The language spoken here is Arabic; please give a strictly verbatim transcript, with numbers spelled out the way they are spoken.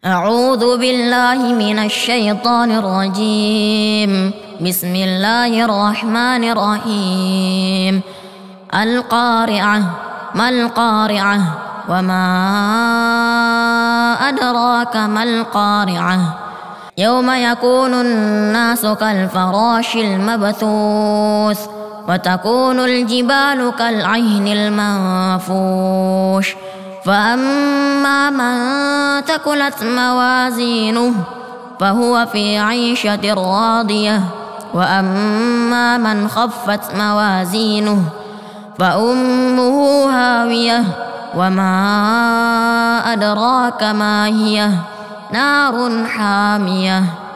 أعوذ بالله من الشيطان الرجيم. بسم الله الرحمن الرحيم. القارعة. ما القارعة؟ وما أدراك ما القارعة؟ يوم يكون الناس كالفراش المبثوث وتكون الجبال كالعهن المنفوش فأما من ثقلت موازينه فهو في عيشة راضية وأما من خفت موازينه فأمه هاوية وما أدراك ما هي نار حامية.